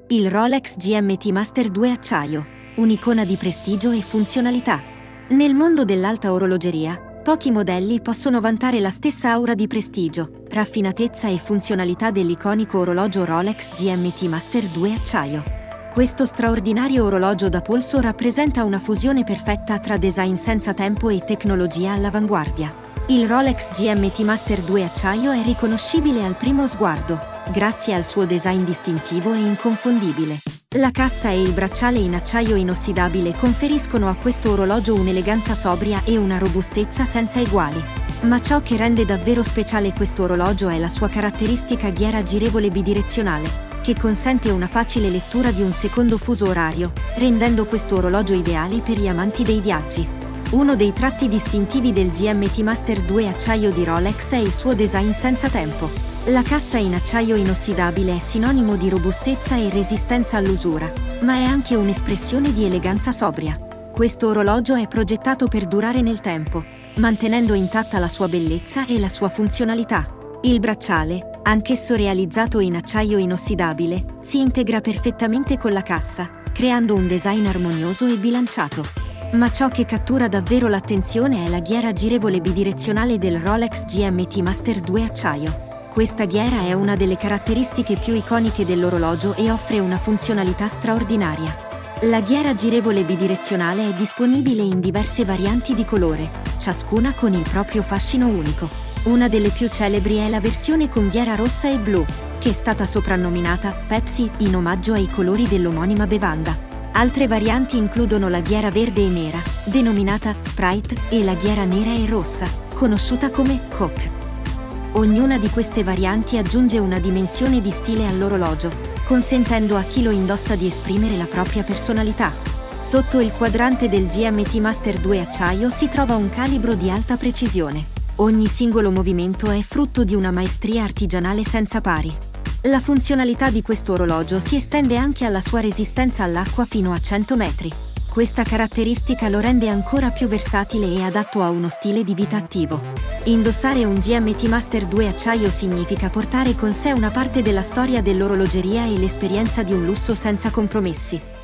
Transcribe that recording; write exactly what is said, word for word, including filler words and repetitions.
Il Rolex G M T Master due Acciaio, un'icona di prestigio e funzionalità. Nel mondo dell'alta orologeria, pochi modelli possono vantare la stessa aura di prestigio, raffinatezza e funzionalità dell'iconico orologio Rolex G M T Master due Acciaio. Questo straordinario orologio da polso rappresenta una fusione perfetta tra design senza tempo e tecnologia all'avanguardia. Il Rolex G M T Master due Acciaio è riconoscibile al primo sguardo, grazie al suo design distintivo e inconfondibile. La cassa e il bracciale in acciaio inossidabile conferiscono a questo orologio un'eleganza sobria e una robustezza senza eguali. Ma ciò che rende davvero speciale questo orologio è la sua caratteristica ghiera girevole bidirezionale, che consente una facile lettura di un secondo fuso orario, rendendo questo orologio ideale per gli amanti dei viaggi. Uno dei tratti distintivi del G M T Master due Acciaio di Rolex è il suo design senza tempo. La cassa in acciaio inossidabile è sinonimo di robustezza e resistenza all'usura, ma è anche un'espressione di eleganza sobria. Questo orologio è progettato per durare nel tempo, mantenendo intatta la sua bellezza e la sua funzionalità. Il bracciale, anch'esso realizzato in acciaio inossidabile, si integra perfettamente con la cassa, creando un design armonioso e bilanciato. Ma ciò che cattura davvero l'attenzione è la ghiera girevole bidirezionale del Rolex G M T Master due Acciaio. Questa ghiera è una delle caratteristiche più iconiche dell'orologio e offre una funzionalità straordinaria. La ghiera girevole bidirezionale è disponibile in diverse varianti di colore, ciascuna con il proprio fascino unico. Una delle più celebri è la versione con ghiera rossa e blu, che è stata soprannominata Pepsi in omaggio ai colori dell'omonima bevanda. Altre varianti includono la ghiera verde e nera, denominata Sprite, e la ghiera nera e rossa, conosciuta come Coke. Ognuna di queste varianti aggiunge una dimensione di stile all'orologio, consentendo a chi lo indossa di esprimere la propria personalità. Sotto il quadrante del G M T Master due Acciaio si trova un calibro di alta precisione. Ogni singolo movimento è frutto di una maestria artigianale senza pari. La funzionalità di questo orologio si estende anche alla sua resistenza all'acqua fino a cento metri. Questa caratteristica lo rende ancora più versatile e adatto a uno stile di vita attivo. Indossare un G M T Master due Acciaio significa portare con sé una parte della storia dell'orologeria e l'esperienza di un lusso senza compromessi.